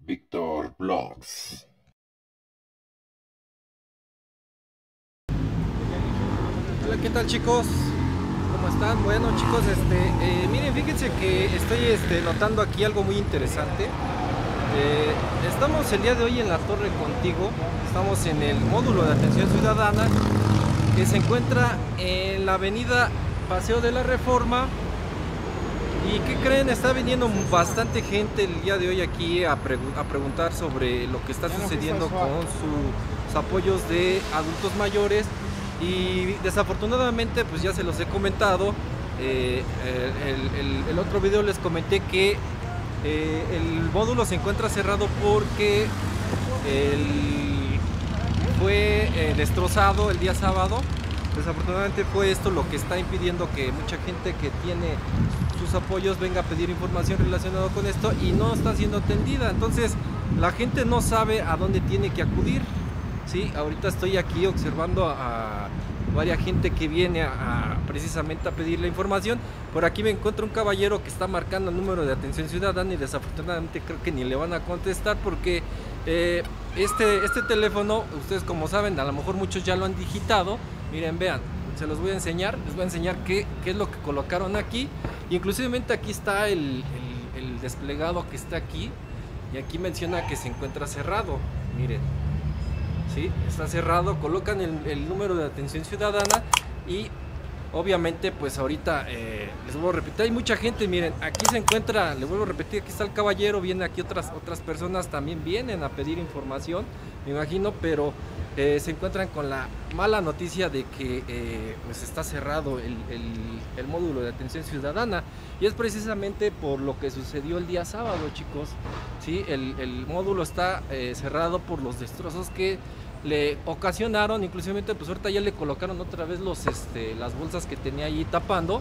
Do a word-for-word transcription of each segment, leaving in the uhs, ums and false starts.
Víctor Blogs. Hola, ¿qué tal, chicos? ¿Cómo están? Bueno, chicos, este, eh, miren, fíjense que estoy este, notando aquí algo muy interesante. Eh, estamos el día de hoy en la Torre Contigo, estamos en el módulo de atención ciudadana que se encuentra en la avenida Paseo de la Reforma. ¿Y qué creen? Está viniendo bastante gente el día de hoy aquí a, pregu a preguntar sobre lo que está sucediendo con sus apoyos de adultos mayores. Y desafortunadamente, pues ya se los he comentado, eh, el, el, el otro video les comenté que eh, el módulo se encuentra cerrado porque el, fue eh, destrozado el día sábado. Desafortunadamente fue esto lo que está impidiendo que mucha gente que tiene sus apoyos venga a pedir información relacionada con esto y no está siendo atendida. Entonces la gente no sabe a dónde tiene que acudir. Sí, ahorita estoy aquí observando a varias gente que viene a, a precisamente a pedir la información. Por aquí me encuentro un caballero que está marcando el número de atención ciudadana y desafortunadamente creo que ni le van a contestar porque eh, este, este teléfono, ustedes como saben, a lo mejor muchos ya lo han digitado. Miren, vean, se los voy a enseñar, les voy a enseñar qué, qué es lo que colocaron aquí. Inclusivemente aquí está el, el, el desplegado que está aquí y aquí menciona que se encuentra cerrado, miren. Sí, está cerrado, colocan el, el número de atención ciudadana y obviamente pues ahorita eh, les vuelvo a repetir, hay mucha gente, miren, aquí se encuentra, les vuelvo a repetir, aquí está el caballero, vienen aquí otras, otras personas también vienen a pedir información, me imagino, pero eh, se encuentran con la mala noticia de que eh, pues está cerrado el, el, el módulo de atención ciudadana y es precisamente por lo que sucedió el día sábado, chicos. Sí, el, el módulo está eh, cerrado por los destrozos que le ocasionaron, inclusive pues ahorita ya le colocaron otra vez los, este, las bolsas que tenía ahí tapando,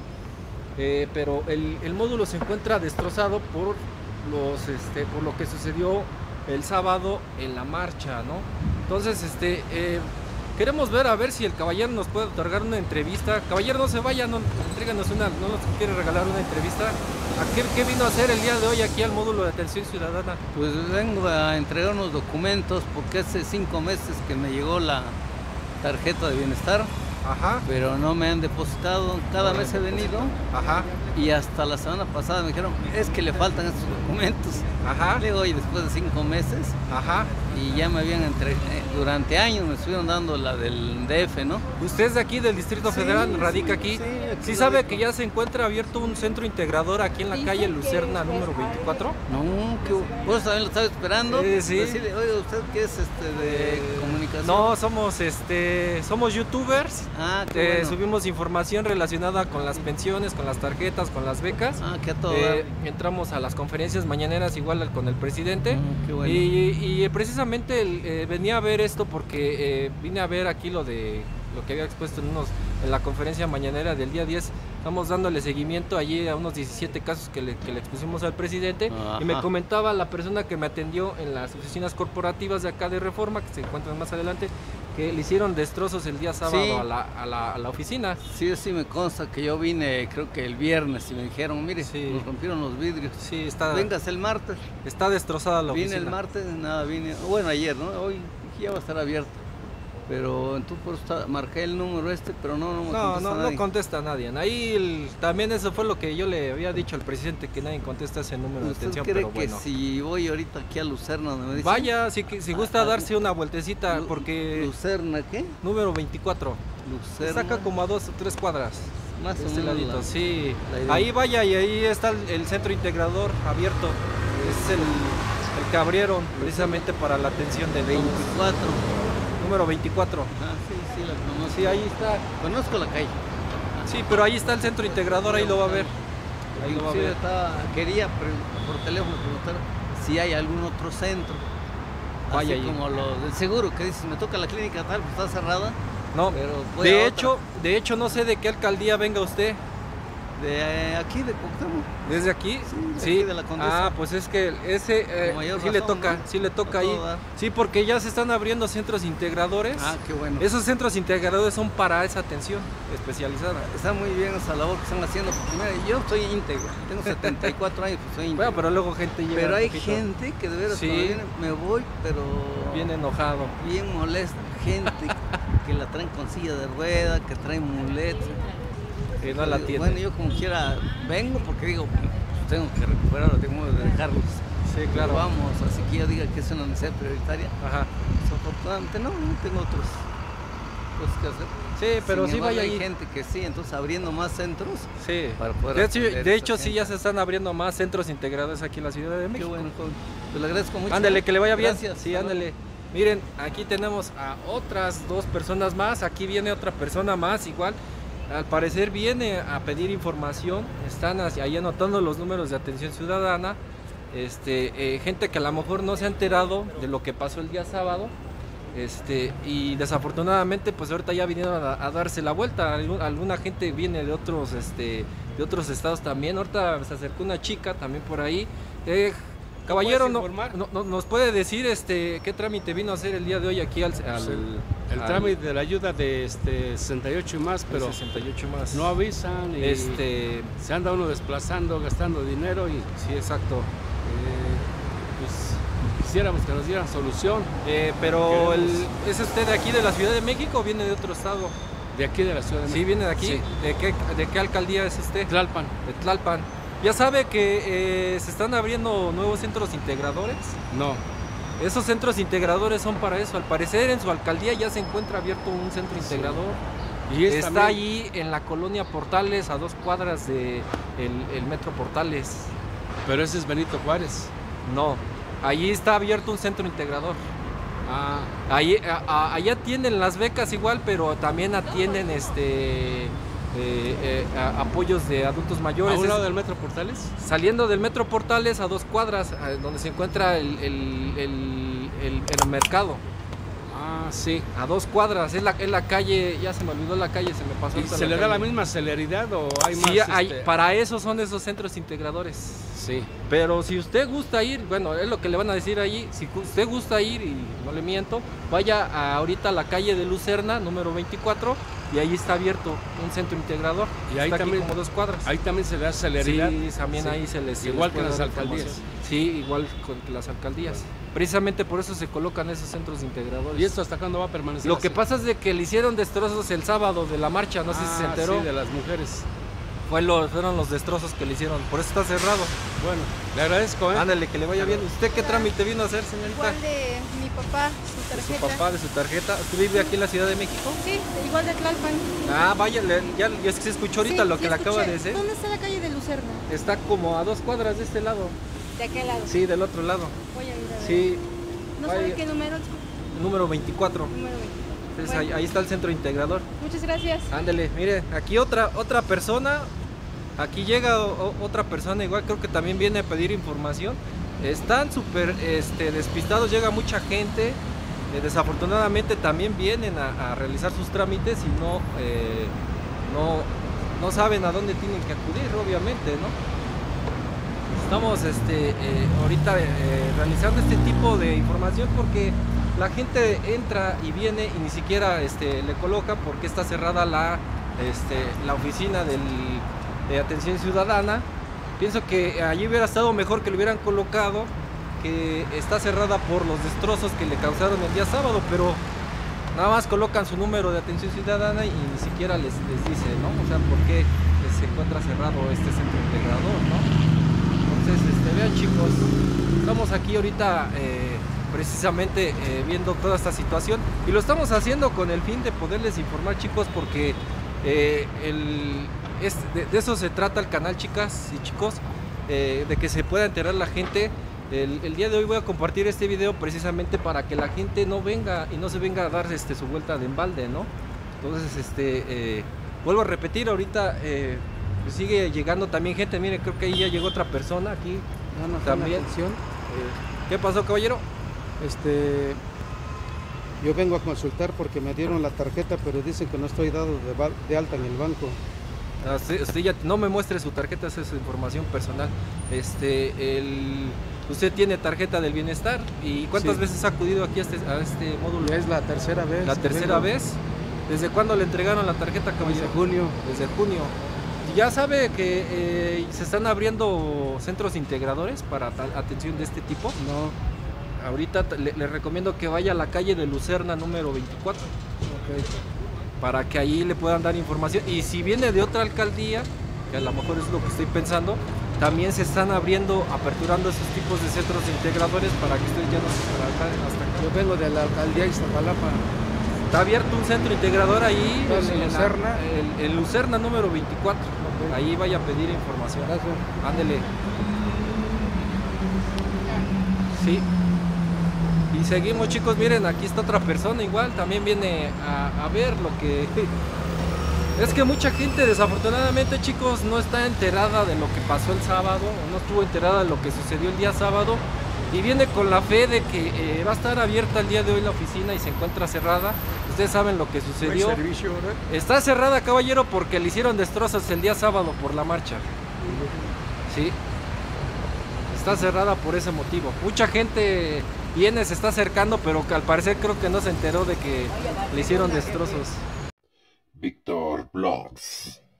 eh, pero el, el módulo se encuentra destrozado por, los, este, por lo que sucedió el sábado en la marcha, ¿no? Entonces, este, eh, queremos ver a ver si el caballero nos puede otorgar una entrevista. Caballero, no se vaya, no, entréganos una, no nos quiere regalar una entrevista. ¿A qué, qué vino a hacer el día de hoy aquí al módulo de atención ciudadana? Pues vengo a entregar unos documentos porque hace cinco meses que me llegó la tarjeta de bienestar. Ajá. Pero no me han depositado, cada mes he venido. Ajá. Y hasta la semana pasada me dijeron, es que le faltan estos documentos. Ajá. Le digo, oye, después de cinco meses. Ajá. Y ya me habían entregado, durante años me estuvieron dando la del D F, ¿no? ¿Usted es de aquí, del Distrito Sí, Federal, radica sí, aquí? Sí, aquí ¿Sí sabe radico. que ya se encuentra abierto un centro integrador aquí en la calle Lucerna número veinticuatro? No, que vos también lo estaba esperando. Sí, sí. Decirle, oye, ¿usted qué es este de Eh, comunicación? No, somos este somos youtubers. Ah, qué Eh, bueno. Subimos información relacionada con las pensiones, con las tarjetas, con las becas. Ah, que a todo Eh, dar. entramos a las conferencias mañaneras igual con el presidente. Mm, qué bueno. y, y precisamente el, eh, venía a ver esto porque eh, vine a ver aquí lo de lo que había expuesto en, unos, en la conferencia mañanera del día diez. Estamos dándole seguimiento allí a unos diecisiete casos que le, que le expusimos al presidente. Ajá. Y me comentaba la persona que me atendió en las oficinas corporativas de acá de Reforma, que se encuentran más adelante, que le hicieron destrozos el día sábado. Sí. a, la, a, la, a la oficina. Sí, sí me consta que yo vine, creo que el viernes, y me dijeron, mire, Sí. nos rompieron los vidrios. Sí, está, Vengas el martes. está destrozada la Vine oficina. el martes, nada, vine, bueno, ayer, ¿no? Hoy ya va a estar abierto. Pero entonces por eso está- marqué el número este, pero no, no me No, contesta no, nadie. no contesta nadie. Ahí el- también eso fue lo que yo le había dicho al presidente, que nadie contesta ese número de ¿Usted atención, cree pero que bueno. si voy ahorita aquí a Lucerna, donde me dicen? Vaya, si, que- si gusta Ah, darse una vueltecita, Lu- porque ¿Lucerna qué? número veinticuatro. Lucerna. Está acá como a dos o tres cuadras. Más de o este menos ladito, la- sí. la idea. Ahí vaya y ahí está el, el centro integrador abierto. Es el, el que abrieron precisamente para la atención de todos. veinticuatro. Número veinticuatro. Ah, sí, sí, la conozco. Sí, ahí está. Conozco la calle. Sí, pero ahí está el centro integrador, ahí lo va a ver. Ahí lo va a Inclusive ver. estaba- quería pre- por teléfono preguntar si hay algún otro centro. Vaya Así ahí. como lo del seguro, que dices, me toca la clínica tal, pues está cerrada. No, Pero voy a de otra. hecho, de hecho no sé de qué alcaldía venga usted. De aquí, de Cuauhtémoc. ¿Desde aquí? Sí, de aquí de la Condesa. Ah, pues es que ese eh, sí razón, le toca, ¿no? sí le toca A ahí. todo dar. Sí, porque ya se están abriendo centros integradores. Ah, qué bueno. Esos centros integradores son para esa atención especializada. Está muy bien esa labor que están haciendo, porque mira, yo estoy íntegro, tengo setenta y cuatro años, pues soy íntegro. Bueno, pero luego gente llega Pero un hay poquito- gente que de veras Sí. cuando viene, me voy, pero bien enojado. bien molesta, gente que la traen con silla de rueda, que traen muletas. Y no la Digo, tiene. Bueno, yo como quiera vengo porque digo, pues, tengo que recuperarlo, tengo que dejarlos. Sí, claro. Pero vamos, así que yo diga que es una necesidad prioritaria. Ajá. Desafortunadamente no, no tengo otras cosas que hacer. Sí, pero Sin sí embargo, vaya hay ahí. gente que sí, entonces abriendo más centros. Sí. Para poder de hecho, atender de a hecho esa sí gente. ya se están abriendo más centros integrados aquí en la Ciudad de Qué México. bueno, joven. Pues le agradezco mucho. Ándale, que le vaya bien. Gracias. Sí, ándale. Miren, aquí tenemos a otras dos personas más. Aquí viene otra persona más, igual. Al parecer viene a pedir información. Están así- ahí anotando los números de atención ciudadana. Este, eh, gente que a lo mejor no se ha enterado de lo que pasó el día sábado. Este, y desafortunadamente, pues ahorita ya vinieron a, a darse la vuelta. Algún- Alguna gente viene de otros, este, de otros estados también. Ahorita se acercó una chica también por ahí. Eh, Caballero, no, informar? no- no- ¿nos puede decir este qué trámite vino a hacer el día de hoy aquí al, al- Sí. El al- trámite de la ayuda de este sesenta y ocho y más, pero pero sesenta y ocho más? no avisan y Este, se anda uno desplazando, gastando dinero y sí, exacto. eh, pues quisiéramos que nos dieran solución Eh, pero el, Queremos- ¿es usted de aquí de la Ciudad de México o viene de otro estado? de aquí de la Ciudad de México. Sí, viene de aquí. Sí. ¿De qué, de qué alcaldía es usted? Tlalpan. De Tlalpan. Ya sabe que eh, se están abriendo nuevos centros integradores. No. Esos centros integradores son para eso. Al parecer en su alcaldía ya se encuentra abierto un centro Sí. integrador. Y es Está también- allí en la colonia Portales, a dos cuadras de el, el metro Portales. Pero ese es Benito Juárez. No, allí está abierto un centro integrador. Ah, Allí, a- a- allá atienden las becas igual, pero también atienden este eh, eh, a- apoyos de adultos ¿a mayores. un Es- lado del Metro Portales? Saliendo del metro Portales a dos cuadras, a- donde se encuentra el, el- el- el- el mercado. Ah, sí. A dos cuadras, es la, es la calle, ya se me olvidó la calle, se me pasó. ¿Y ahorita se la le da la calle. misma celeridad o hay Sí, más? hay- este, para eso son esos centros integradores. Sí. Pero si usted gusta ir, bueno, es lo que le van a decir allí, si cu- usted gusta ir, y no le miento, vaya a, ahorita a la calle de Lucerna, número veinticuatro, y ahí está abierto un centro integrador. Y ahí está aquí también- como dos cuadras. Ahí también se le da celeridad. Sí, también Sí. ahí se les... se Igual les que en puede las dar alcaldías. información. Sí, igual con que las alcaldías. Precisamente por eso se colocan esos centros integradores. ¿Y esto hasta cuándo va a permanecer? Lo que así? pasa es de que le hicieron destrozos el sábado de la marcha, no sé si se Ah, enteró. Sí, de las mujeres. Fue lo- fueron los destrozos que le hicieron, por eso está cerrado. Bueno, le agradezco, ¿eh? Ándale, que le vaya bien. ¿Usted qué trámite vino a hacer, señorita? Igual de mi papá, su De su tarjeta. papá, de su tarjeta. ¿Usted vive aquí en la Ciudad de México? Sí, igual de Tlalpan. Ah, vaya, le- ya, ya es que se escuchó ahorita Sí, lo sí que le acaba escuché. de decir. ¿Dónde está la calle de Lucerna? Está como a dos cuadras de este lado. ¿De aquel lado? Sí, del otro lado. Voy a ir a ver. Sí, ¿No vaya. sabe qué número? número veinticuatro. Número veinte. Entonces, Bueno. ahí, ahí está el centro integrador. Muchas gracias. Ándele, mire, aquí otra otra persona, aquí llega o- o- otra persona igual, creo que también viene a pedir información. Están súper este, despistados, llega mucha gente, eh, desafortunadamente también vienen a, a realizar sus trámites y no, eh, no, no saben a dónde tienen que acudir, obviamente, ¿no? Estamos este, eh, ahorita eh, realizando este tipo de información porque la gente entra y viene y ni siquiera este, le coloca porque está cerrada la, este, la oficina del, de atención ciudadana. Pienso que allí hubiera estado mejor que lo hubieran colocado, que está cerrada por los destrozos que le causaron el día sábado, pero nada más colocan su número de atención ciudadana y ni siquiera les, les dice, ¿no? O sea, por qué se encuentra cerrado este centro integrador, ¿no? Entonces, este, vean chicos, estamos aquí ahorita eh, precisamente eh, viendo toda esta situación y lo estamos haciendo con el fin de poderles informar chicos porque eh, el, es, de, de eso se trata el canal, chicas y chicos, eh, de que se pueda enterar la gente. El, el día de hoy voy a compartir este video precisamente para que la gente no venga y no se venga a dar este, su vuelta de embalde, ¿no? Entonces, este, eh, vuelvo a repetir, ahorita eh, pues sigue llegando también gente, miren, creo que ahí ya llegó otra persona aquí Nada más también. una atención. Eh, ¿Qué pasó, caballero? Este, yo vengo a consultar porque me dieron la tarjeta, pero dicen que no estoy dado de, ba- de alta en el banco. Ah, Usted, usted ya no me muestre su tarjeta, esa es su información personal. Este, el, usted tiene tarjeta del bienestar. ¿Y cuántas Sí. veces ha acudido aquí a este, a este módulo? Es la tercera vez. La que tercera vengo. vez. ¿Desde cuándo le entregaron la tarjeta, caballero? Desde junio. Desde junio. Ya sabe que eh, se están abriendo centros integradores para tal- atención de este tipo. No, Ahorita t- le, le recomiendo que vaya a la calle de Lucerna número veinticuatro ok. para que ahí le puedan dar información. Y si viene de otra alcaldía, que a lo mejor es lo que estoy pensando, también se están abriendo, aperturando esos tipos de centros integradores para que ustedes ya no se trabajen hasta acá. Yo vengo de la alcaldía Iztapalapa. Está abierto un centro integrador ahí Entonces, en, en la- Lucerna. en- en Lucerna número veinticuatro. Ok. Ahí vaya a pedir información. Gracias. Ándele. Sí. Y seguimos, chicos. Miren, aquí está otra persona igual. También viene a, a ver lo que... Es que mucha gente, desafortunadamente, chicos, no está enterada de lo que pasó el sábado, o no estuvo enterada de lo que sucedió el día sábado, y viene con la fe de que eh, va a estar abierta el día de hoy la oficina y se encuentra cerrada. Ustedes saben lo que sucedió. ¿No hay servicio ahora? Está cerrada, caballero, porque le hicieron destrozos el día sábado por la marcha. Sí. Está cerrada por ese motivo. Mucha gente viene, se está acercando, pero que al parecer creo que no se enteró de que le hicieron destrozos. Victor Blogs.